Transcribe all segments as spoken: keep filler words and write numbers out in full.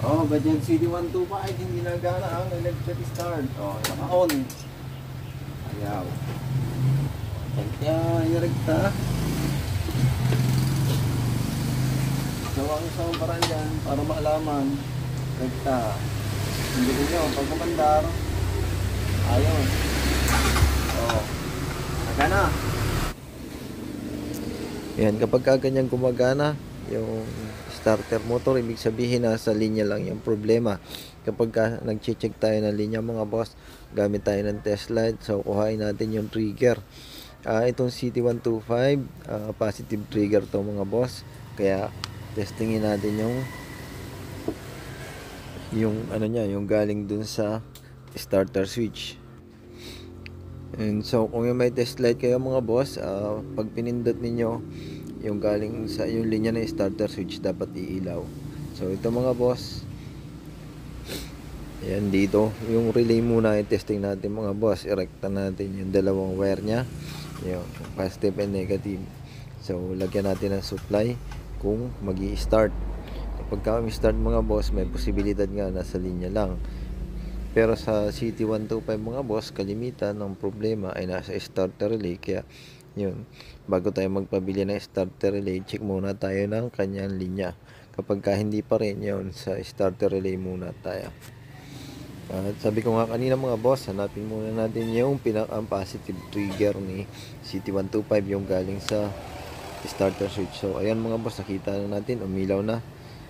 Oh, but yung C D one twenty-five hindi nagana ang electric start. Oh, naka-on. Ayaw. Kaya irekta. So, ang isang paraan dyan, para maalaman, rekta. Hindi ko nyo, pag kumandar, ayun. Oh, nagana. Yan, kapag kaganyan gumagana, yung starter motor, ibig sabihin nasa linya lang yung problema. Kapag ka, nag-check tayo ng linya mga boss, gamit tayo ng test light, so kuhain natin yung trigger. Uh, itong C T one twenty-five, uh, positive trigger to mga boss, kaya testingin natin yung yung ano niya, yung galing dun sa starter switch. And so kung yung may test light kayo mga boss, uh, pag pinindot ninyo yung galing sa yung linya ng starter switch, dapat iilaw. So ito mga boss, ayan, dito yung relay muna i-testing natin mga boss. Irekta natin yung dalawang wire nya, yung positive and negative. So lagyan natin ng supply kung magi-start. Kapag kami-start mga boss, may posibilidad nga nasa linya lang. Pero sa C T one twenty-five mga boss, kalimitan ng problema ay nasa starter relay. Kaya yun, bago tayo magpabili ng starter relay, check muna tayo ng kanyang linya. Kapag ka hindi pa rin, yun, sa starter relay muna tayo. At sabi ko nga kanina mga boss, hanapin muna natin yung pinaka-positive trigger ni C T one twenty-five, yung galing sa starter switch. So ayan mga boss, nakita na natin, umilaw na.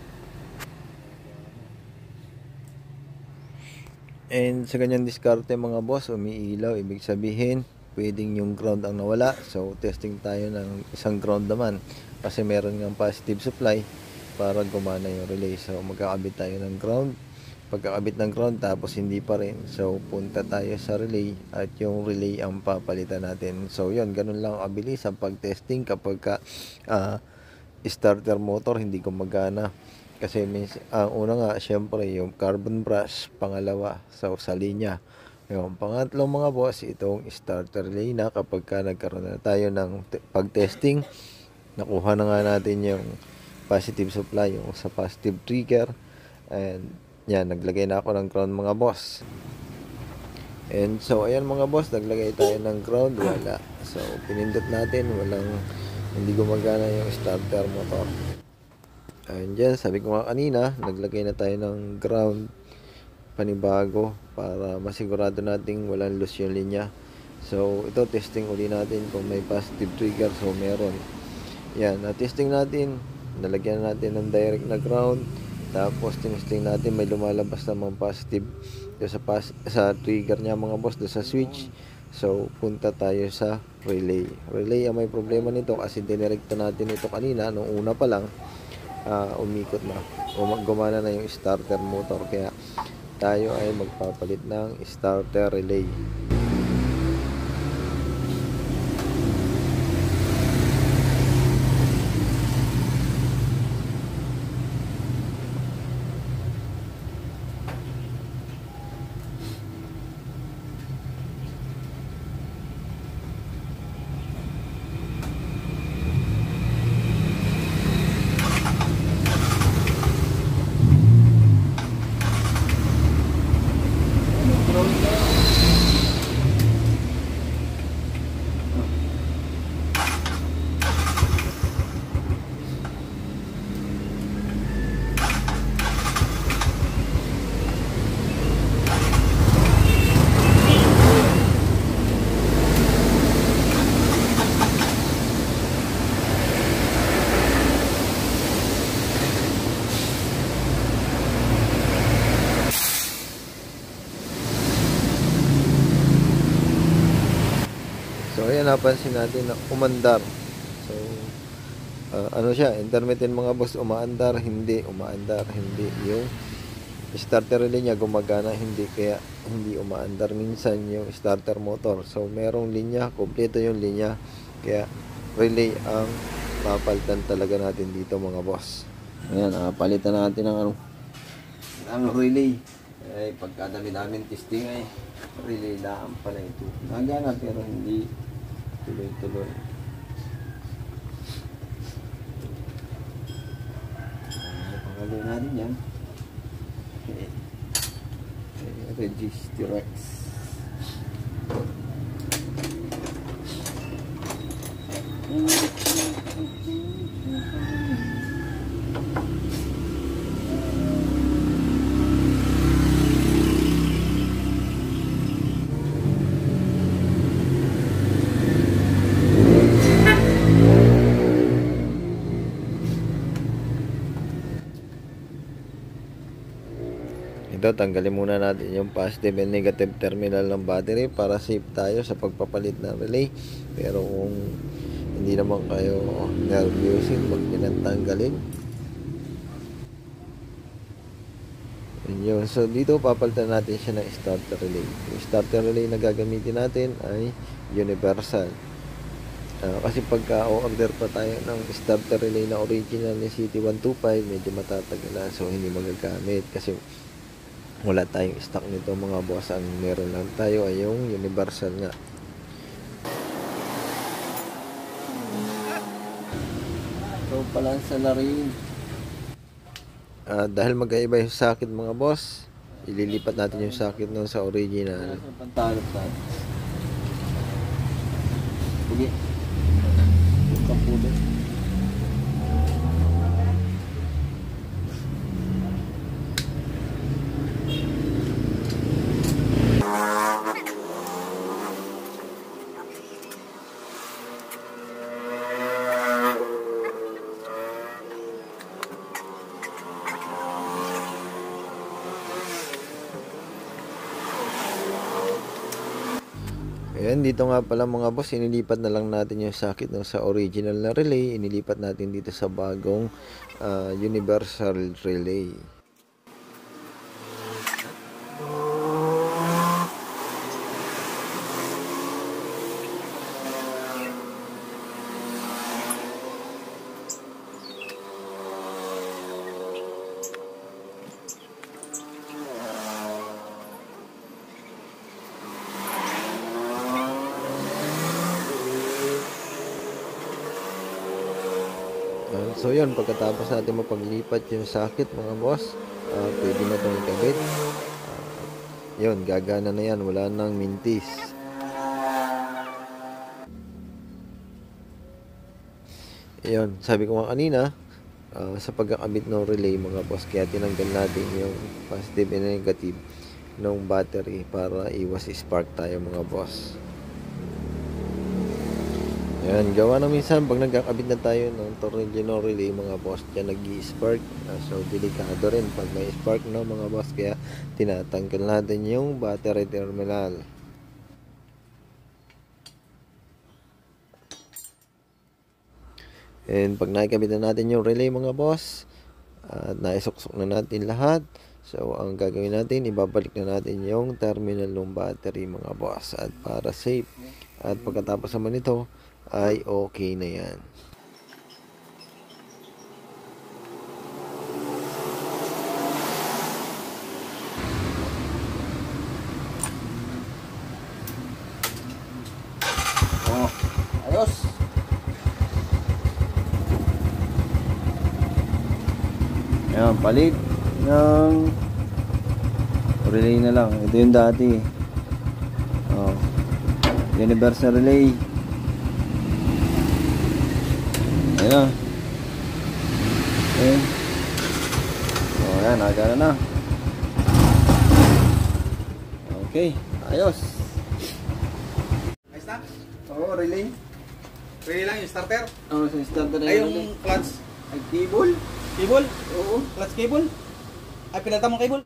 And sa ganyan diskarte mga boss, umiilaw, ibig sabihin pwedeng yung ground ang nawala. So testing tayo ng isang ground naman, kasi meron ng positive supply para gumana yung relay. So magkakabit tayo ng ground. Pagkakabit ng ground tapos hindi pa rin, so punta tayo sa relay at yung relay ang papalitan natin. So yun, ganun lang kabilis ang pag-testing kapag ka, uh, starter motor hindi gumagana. Kasi ang uh, una nga, syempre yung carbon brush, pangalawa so, sa linya. Yung pangatlong mga boss, itong starter relay na kapag ka nagkaroon na tayo ng pag-testing, nakuha na nga natin yung positive supply, yung sa positive trigger. And yan, naglagay na ako ng ground mga boss. And so ayan mga boss, naglagay tayo ng ground, wala. So pinindot natin, walang, hindi gumagana yung starter motor. And dyan, sabi ko nga kanina, naglagay na tayo ng ground panibago para masigurado nating walang loose yung linya. So ito, testing uli natin kung may positive trigger. So meron. Yan, na-testing natin, nalagyan natin ng direct na ground. Tapos testing natin, may lumalabas namang positive sa, pas sa trigger niya mga boss, do sa switch. So punta tayo sa relay. Relay ang may problema nito kasi dinirekta natin ito kanina, nung una pa lang. Uh, umikot na, gumana na yung starter motor, kaya tayo ay magpapalit ng starter relay. So ayan, napansin natin na umandar. So uh, ano siya, intermittent mga boss, umaandar, hindi, umaandar, hindi. Yung starter relay niya gumagana, hindi, kaya hindi umaandar minsan yung starter motor. So merong linya, kompleto yung linya, kaya relay ang papalitan talaga natin dito mga boss. Ayan, uh, palitan natin ang ano, ang relay. Ay pagkadami namin testing ay relay lang pala ito. Nagana pero hindi tuloy-tuloy. Ay, pangalo natin yan. Okay. Okay, Register X. Ito, tanggalin muna natin yung positive and negative terminal ng battery para safe tayo sa pagpapalit ng relay. Pero kung hindi naman kayo nervyusin, wag nyo nang tanggalin. Yun. So dito papalitan natin siya ng starter relay. Yung starter relay na gagamitin natin ay universal. Uh, kasi pagka o-order pa tayo ng starter relay na original ni C T one twenty-five, medyo matatagal na, so hindi magagamit kasi wala tayong stock nito mga boss. Ang meron lang tayo ay yung universal nga. So balansa na rin. Uh, dahil magkaiba yung socket mga boss, ililipat natin yung socket nun sa original. Pantalop natin. Sige. Yung kapulo. Ayan, dito nga pala mga boss, inilipat na lang natin yung socket no, sa original na relay, inilipat natin dito sa bagong uh, universal relay. So yun, pagkatapos natin mapaglipat yung socket mga boss, uh, pwede na itong ikabit. Uh, yun, gagana na yan, wala nang mintis. Yun, sabi ko nga kanina, uh, sa pagkakabit ng relay mga boss, kaya tinanggal natin yung positive and negative ng battery para iwas spark tayo mga boss. Ayan, gawa na minsan pag nagkakabit na tayo ng tornilyo relay mga boss, dyan nag-i-spark. Uh, so delikado rin pag may spark no mga boss, kaya tinatanggal natin yung battery terminal. And pag nakikabit na natin yung relay mga boss, at uh, naisuksok na natin lahat, so ang gagawin natin, ibabalik na natin yung terminal ng battery mga boss, at para safe. At pagkatapos naman ito ay okay na yan. Oh, ayos. Ayan, palit ng relay na lang. Ito yung dati. Oh, universal relay. Ayan. Ayan. So, ayan. Nagana na. Okay. Ayos. Ayos na? Oo, relay. Relay lang yung starter? Oo, so starter na ay yung clutch. Ay, cable. Cable? Oo. Clutch cable? Ay, pinalitan mong cable?